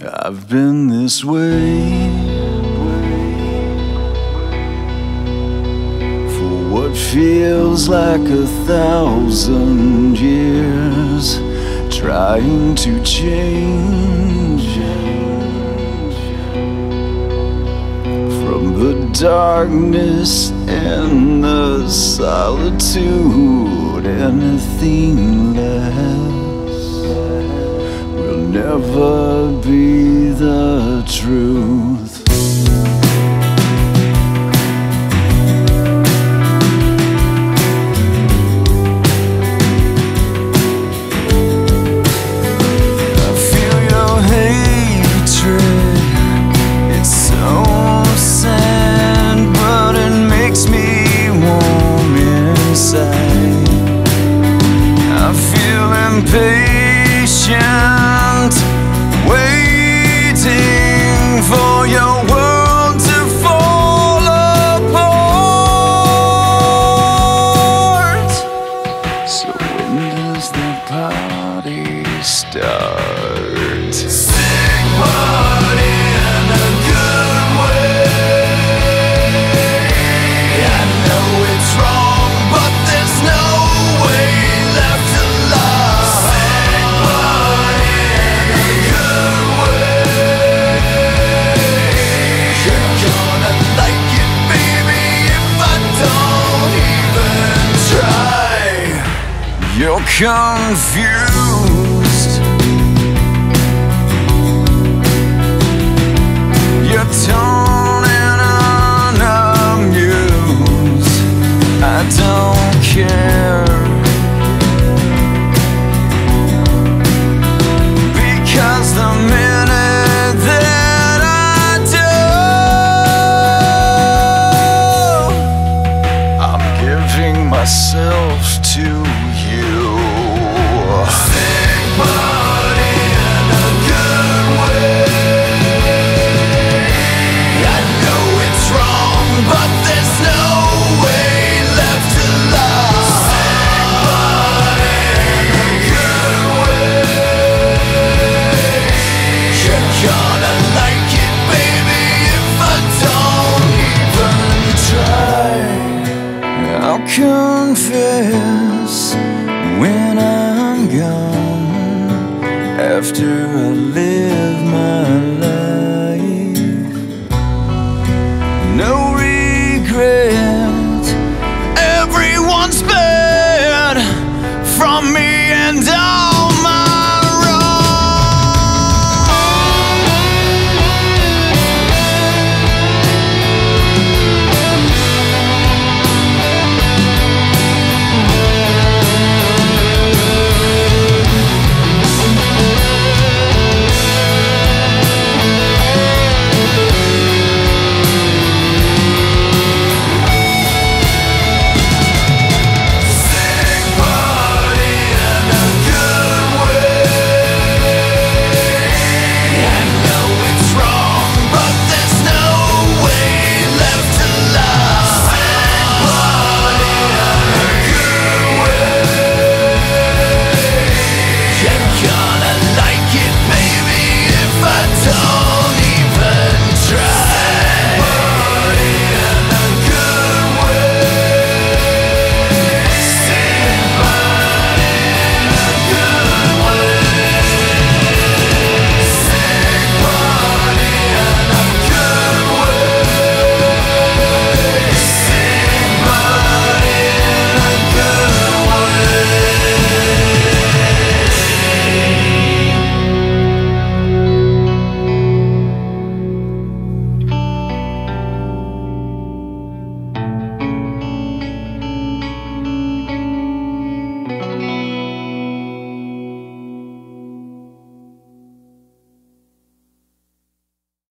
I've been this way for what feels like 1,000 years, trying to change from the darkness and the solitude. Anything less will never be the truth. I feel your hatred, it's so sad, but it makes me warm inside. I feel impatient, waiting for your world to fall apart. So when does the party start? Sick party in a good way. I know it's wrong, but there's no way left to lie. Sick party in a good way. You're gonna like it, baby, if I don't even try. You're confused.